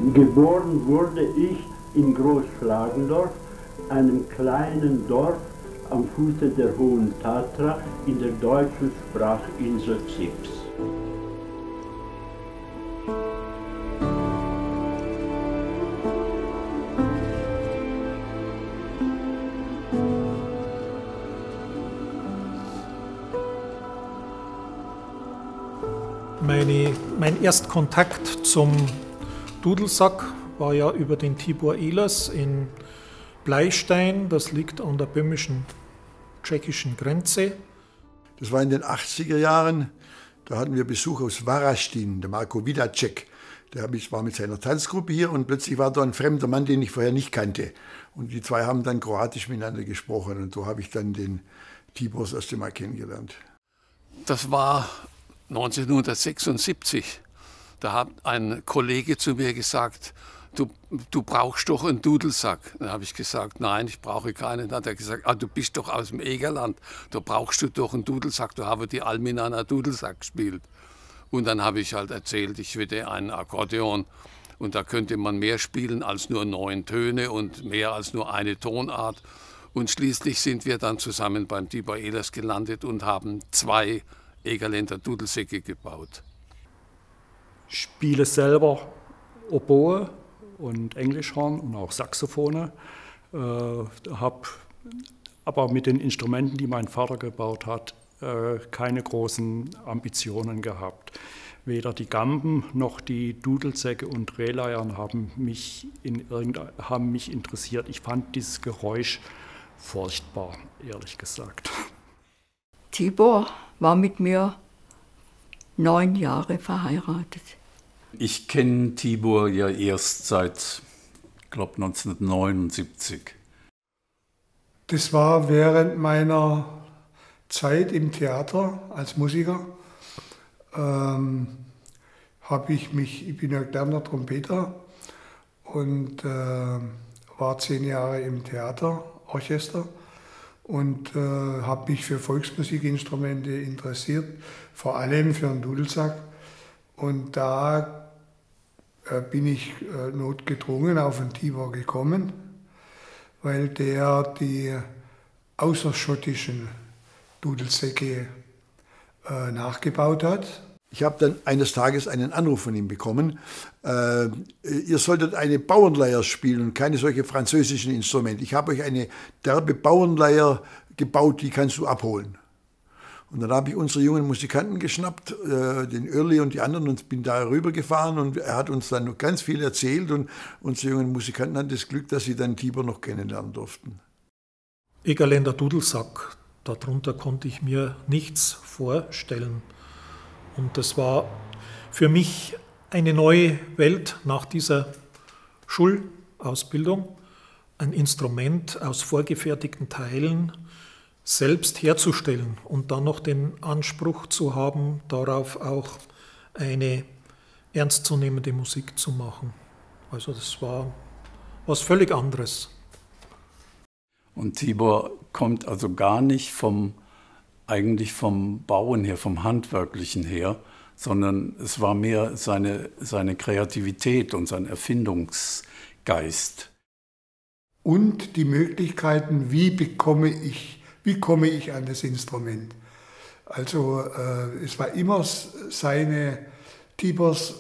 Geboren wurde ich in Großschlagendorf, einem kleinen Dorf am Fuße der Hohen Tatra in der deutschen Sprachinsel Zips. Mein Erstkontakt zum Dudelsack war ja über den Tibor Ehlers in Bleistein, das liegt an der böhmischen-tschechischen Grenze. Das war in den 80er Jahren, da hatten wir Besuch aus Varaždin, der Marko Vidacek. Der war mit seiner Tanzgruppe hier und plötzlich war da ein fremder Mann, den ich vorher nicht kannte. Und die zwei haben dann Kroatisch miteinander gesprochen und so habe ich dann den Tibor das erste Mal kennengelernt. Das war 1976. Da hat ein Kollege zu mir gesagt, du brauchst doch einen Dudelsack. Dann habe ich gesagt, nein, ich brauche keinen. Dann hat er gesagt, du bist doch aus dem Egerland, da brauchst du doch einen Dudelsack. Da haben die Alminana Dudelsack gespielt. Und dann habe ich halt erzählt, ich hätte ein Akkordeon. Und da könnte man mehr spielen als nur 9 Töne und mehr als nur eine Tonart. Und schließlich sind wir dann zusammen beim Tibor Ehlers gelandet und haben 2 Egerländer Dudelsäcke gebaut. Ich spiele selber Oboe und Englischhorn und auch Saxophone. Habe aber mit den Instrumenten, die mein Vater gebaut hat, keine großen Ambitionen gehabt. Weder die Gamben noch die Dudelsäcke und Drehleiern haben mich interessiert. Ich fand dieses Geräusch furchtbar, ehrlich gesagt. Tibor war mit mir 9 Jahre verheiratet. Ich kenne Tibor ja erst seit, glaube 1979. Das war während meiner Zeit im Theater als Musiker. Ich bin ja gelernter Trompeter und war 10 Jahre im Theaterorchester und habe mich für Volksmusikinstrumente interessiert, vor allem für den Dudelsack. Und da bin ich notgedrungen auf den Tibor gekommen, weil der die außerschottischen Dudelsäcke nachgebaut hat. Ich habe dann eines Tages einen Anruf von ihm bekommen, ihr solltet eine Bauernleier spielen und keine solche französischen Instrumente. Ich habe euch eine derbe Bauernleier gebaut, die kannst du abholen. Und dann habe ich unsere jungen Musikanten geschnappt, den Irli und die anderen, und bin da rübergefahren und er hat uns dann noch ganz viel erzählt und unsere jungen Musikanten hatten das Glück, dass sie dann Tibor noch kennenlernen durften. Egerländer Dudelsack, darunter konnte ich mir nichts vorstellen. Und das war für mich eine neue Welt nach dieser Schulausbildung, ein Instrument aus vorgefertigten Teilen selbst herzustellen und dann noch den Anspruch zu haben, darauf auch eine ernstzunehmende Musik zu machen. Also das war was völlig anderes. Und Tibor kommt also gar nicht eigentlich vom Bauen her, vom Handwerklichen her, sondern es war mehr seine Kreativität und sein Erfindungsgeist. Und die Möglichkeiten, wie komme ich an das Instrument. Also es war immer Tibors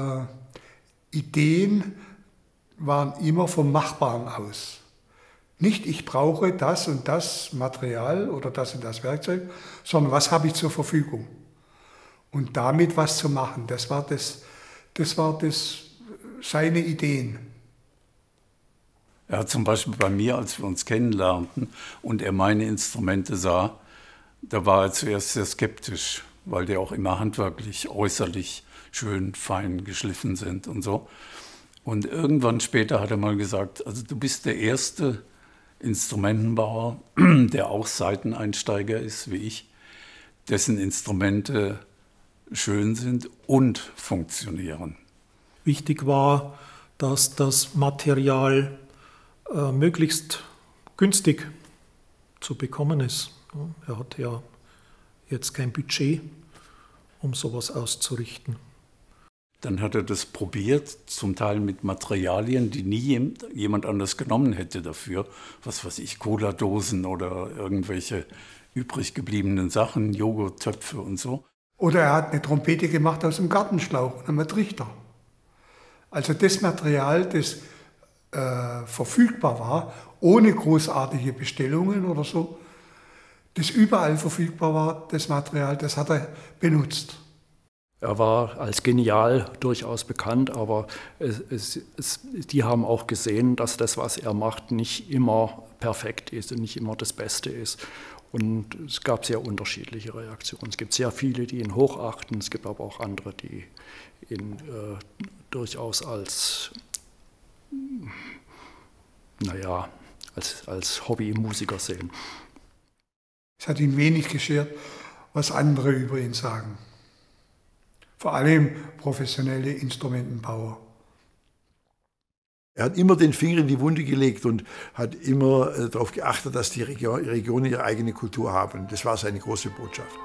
Ideen waren immer vom Machbaren aus. Nicht, ich brauche das und das Material oder das und das Werkzeug, sondern was habe ich zur Verfügung? Und damit was zu machen, das war seine Ideen. Er hat zum Beispiel bei mir, als wir uns kennenlernten und er meine Instrumente sah, da war er zuerst sehr skeptisch, weil die auch immer handwerklich, äußerlich schön fein geschliffen sind und so. Und irgendwann später hat er mal gesagt, also du bist der erste Instrumentenbauer, der auch Seiteneinsteiger ist wie ich, dessen Instrumente schön sind und funktionieren. Wichtig war, dass das Material möglichst günstig zu bekommen ist. Er hat ja jetzt kein Budget, um sowas auszurichten. Dann hat er das probiert, zum Teil mit Materialien, die nie jemand anders genommen hätte dafür. Was weiß ich, Cola-Dosen oder irgendwelche übrig gebliebenen Sachen, Joghurttöpfe und so. Oder er hat eine Trompete gemacht aus einem Gartenschlauch und einem Trichter. Also das Material, das verfügbar war, ohne großartige Bestellungen oder so, das überall verfügbar war, das Material, das hat er benutzt. Er war als genial durchaus bekannt, aber die haben auch gesehen, dass das, was er macht, nicht immer perfekt ist und nicht immer das Beste ist. Und es gab sehr unterschiedliche Reaktionen. Es gibt sehr viele, die ihn hochachten, es gibt aber auch andere, die ihn durchaus als Hobbymusiker sehen. Es hat ihn wenig geschert, was andere über ihn sagen. Vor allem professionelle Instrumentenbauer. Er hat immer den Finger in die Wunde gelegt und hat immer darauf geachtet, dass die Regionen ihre eigene Kultur haben. Das war seine große Botschaft.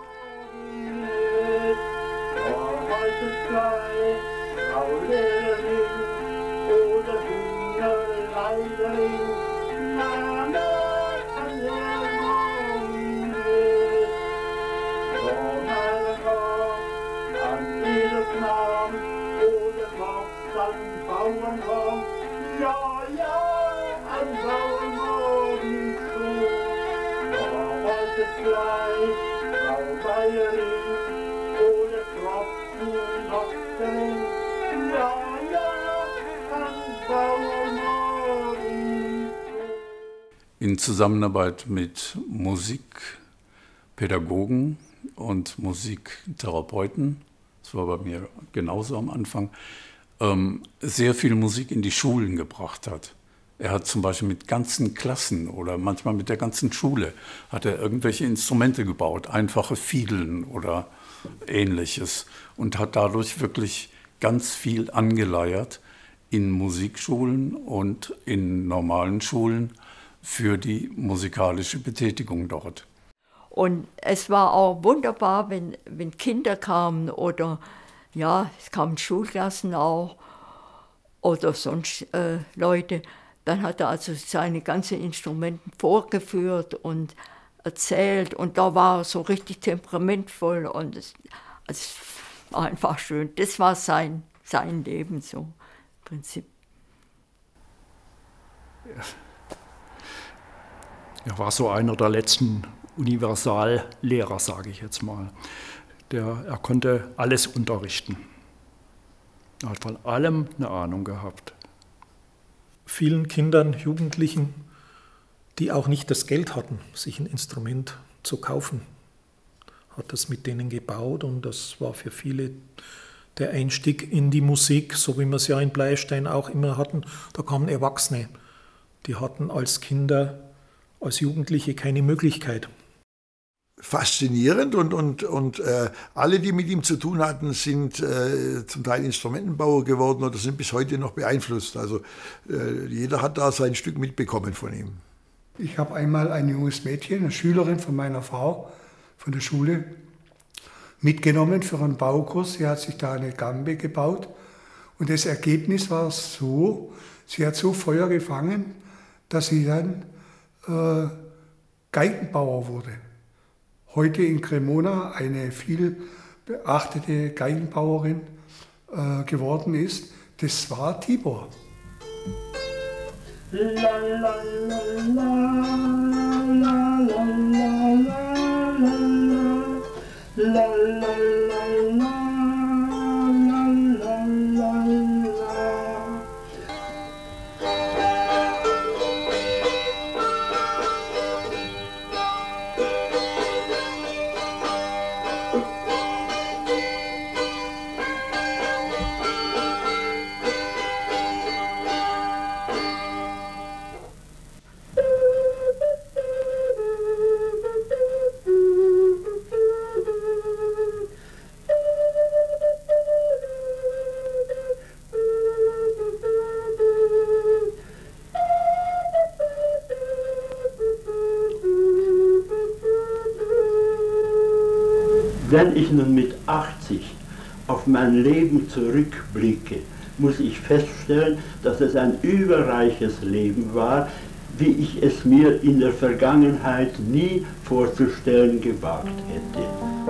In Zusammenarbeit mit Musikpädagogen und Musiktherapeuten, das war bei mir genauso am Anfang, sehr viel Musik in die Schulen gebracht hat. Er hat zum Beispiel mit ganzen Klassen oder manchmal mit der ganzen Schule hat er irgendwelche Instrumente gebaut, einfache Fiedeln oder Ähnliches, und hat dadurch wirklich ganz viel angeleiert in Musikschulen und in normalen Schulen für die musikalische Betätigung dort. Und es war auch wunderbar, wenn Kinder kamen oder ja, es kamen Schulklassen auch oder sonst Leute. Dann hat er also seine ganzen Instrumente vorgeführt und erzählt und da war er so richtig temperamentvoll und es war einfach schön. Das war sein Leben so im Prinzip. Er war so einer der letzten Universallehrer, sage ich jetzt mal. Er konnte alles unterrichten. Er hat von allem eine Ahnung gehabt. Vielen Kindern, Jugendlichen, die auch nicht das Geld hatten, sich ein Instrument zu kaufen, hat das mit denen gebaut und das war für viele der Einstieg in die Musik, so wie wir es ja in Bleistein auch immer hatten. Da kamen Erwachsene, die hatten als Kinder, als Jugendliche keine Möglichkeit. Faszinierend und alle, die mit ihm zu tun hatten, sind zum Teil Instrumentenbauer geworden oder sind bis heute noch beeinflusst. Also jeder hat da sein Stück mitbekommen von ihm. Ich habe einmal ein junges Mädchen, eine Schülerin von meiner Frau von der Schule, mitgenommen für einen Baukurs. Sie hat sich da eine Gambe gebaut und das Ergebnis war so, sie hat so Feuer gefangen, dass sie dann Geigenbauer wurde. Heute in Cremona eine viel beachtete Geigenbauerin geworden ist. Das war Tibor. Wenn ich nun mit 80 auf mein Leben zurückblicke, muss ich feststellen, dass es ein überreiches Leben war, wie ich es mir in der Vergangenheit nie vorzustellen gewagt hätte.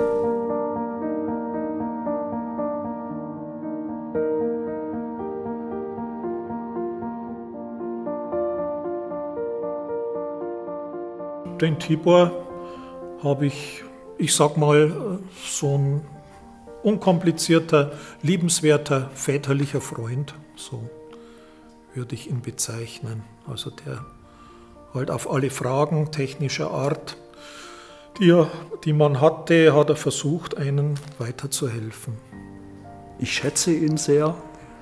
Den Tibor habe ich sag mal, so ein unkomplizierter, liebenswerter, väterlicher Freund, so würde ich ihn bezeichnen. Also der halt auf alle Fragen technischer Art, die man hatte, hat er versucht, einen weiterzuhelfen. Ich schätze ihn sehr.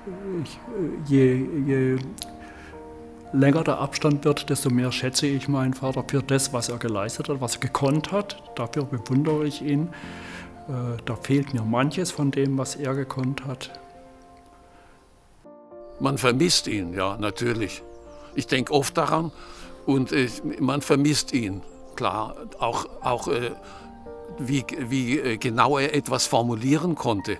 Je länger der Abstand wird, desto mehr schätze ich meinen Vater für das, was er geleistet hat, was er gekonnt hat. Dafür bewundere ich ihn. Da fehlt mir manches von dem, was er gekonnt hat. Man vermisst ihn, ja, natürlich. Ich denke oft daran und man vermisst ihn, klar. Auch wie genau er etwas formulieren konnte.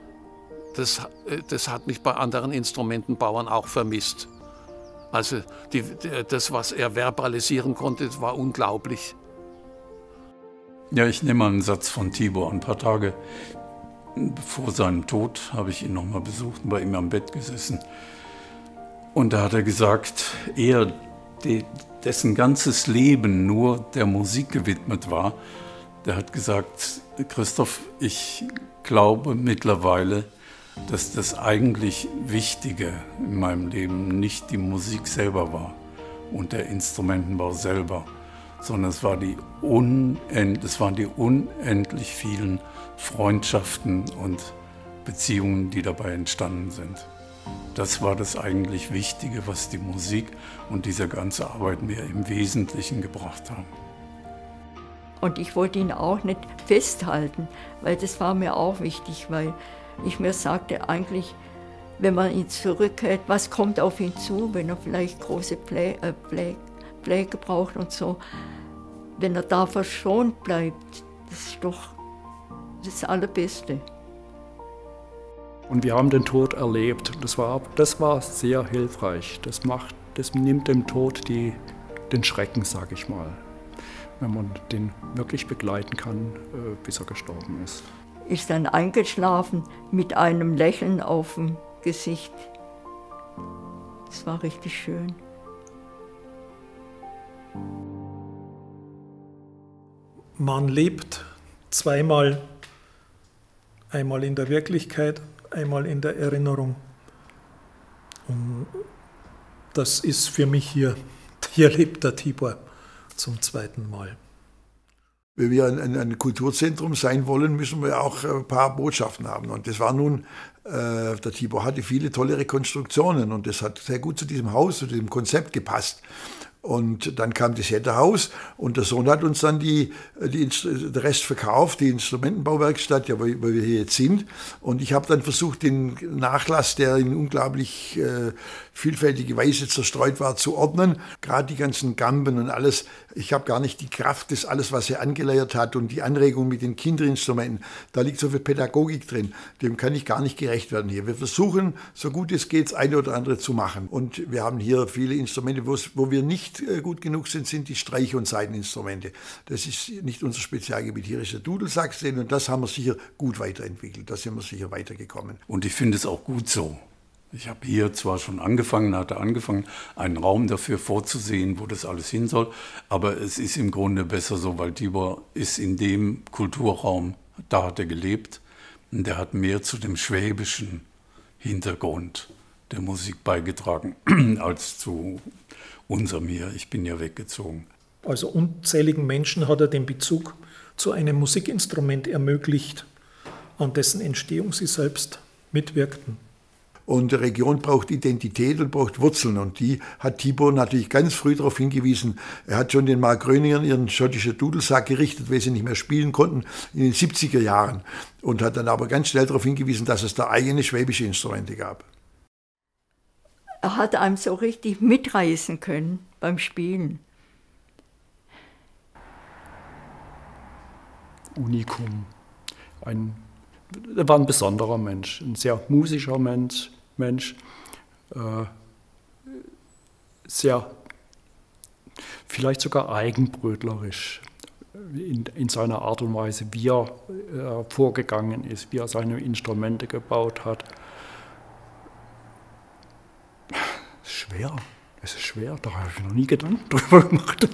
Das hat mich bei anderen Instrumentenbauern auch vermisst. Also das, was er verbalisieren konnte, das war unglaublich. Ja, ich nehme mal einen Satz von Tibor. Ein paar Tage vor seinem Tod habe ich ihn nochmal besucht und bei ihm am Bett gesessen. Und da hat er gesagt, er, dessen ganzes Leben nur der Musik gewidmet war, der hat gesagt, Christoph, ich glaube mittlerweile, dass das eigentlich Wichtige in meinem Leben nicht die Musik selber war und der Instrumentenbau selber, sondern es waren die unendlich vielen Freundschaften und Beziehungen, die dabei entstanden sind. Das war das eigentlich Wichtige, was die Musik und diese ganze Arbeit mir im Wesentlichen gebracht haben. Und ich wollte ihn auch nicht festhalten, weil das war mir auch wichtig, weil ich mir sagte eigentlich, wenn man ihn zurückhält, was kommt auf ihn zu, wenn er vielleicht große Pflege braucht und so. Wenn er da verschont bleibt, das ist doch das Allerbeste. Und wir haben den Tod erlebt. Das war sehr hilfreich. Das nimmt dem Tod den Schrecken, sage ich mal, wenn man den wirklich begleiten kann, bis er gestorben ist. Ist dann eingeschlafen mit einem Lächeln auf dem Gesicht. Das war richtig schön. Man lebt zweimal, einmal in der Wirklichkeit, einmal in der Erinnerung. Und das ist für mich hier lebt der Tibor zum zweiten Mal. Wenn wir ein Kulturzentrum sein wollen, müssen wir auch ein paar Botschaften haben. Und das war nun, der Tibor hatte viele tolle Rekonstruktionen und das hat sehr gut zu diesem Haus, zu diesem Konzept gepasst. Und dann kam das Jetterhaus und der Sohn hat uns dann den Rest verkauft, die Instrumentenbauwerkstatt, ja, wo wir hier jetzt sind. Und ich habe dann versucht, den Nachlass, der in unglaublich vielfältige Weise zerstreut war, zu ordnen. Gerade die ganzen Gamben und alles. Ich habe gar nicht die Kraft, das alles, was er angeleiert hat und die Anregung mit den Kinderinstrumenten. Da liegt so viel Pädagogik drin. Dem kann ich gar nicht gerecht werden hier. Wir versuchen, so gut es geht, das eine oder andere zu machen. Und wir haben hier viele Instrumente, wo wir nicht gut genug sind die Streich- und Saiteninstrumente. Das ist nicht unser Spezialgebiet. Hier ist der Dudelsax drin und das haben wir sicher gut weiterentwickelt. Da sind wir sicher weitergekommen. Und ich finde es auch gut so. Ich habe hier zwar schon hatte angefangen, einen Raum dafür vorzusehen, wo das alles hin soll, aber es ist im Grunde besser so, weil Tibor ist in dem Kulturraum, da hat er gelebt und der hat mehr zu dem schwäbischen Hintergrund der Musik beigetragen als zu unserem hier. Ich bin ja weggezogen. Also unzähligen Menschen hat er den Bezug zu einem Musikinstrument ermöglicht, an dessen Entstehung sie selbst mitwirkten. Und die Region braucht Identität und braucht Wurzeln. Und die hat Tibor natürlich ganz früh darauf hingewiesen. Er hat schon den Mark Gröningern ihren schottischen Dudelsack gerichtet, weil sie nicht mehr spielen konnten, in den 70er Jahren. Und hat dann aber ganz schnell darauf hingewiesen, dass es da eigene schwäbische Instrumente gab. Er hat einem so richtig mitreißen können beim Spielen. Unikum. Ein er war ein besonderer Mensch, ein sehr musischer Mensch, sehr, vielleicht sogar eigenbrötlerisch in seiner Art und Weise, wie er vorgegangen ist, wie er seine Instrumente gebaut hat. Es ist schwer, da habe ich noch nie Gedanken drüber gemacht.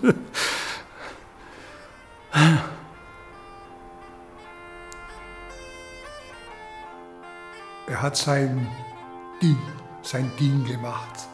Er hat sein Ding gemacht.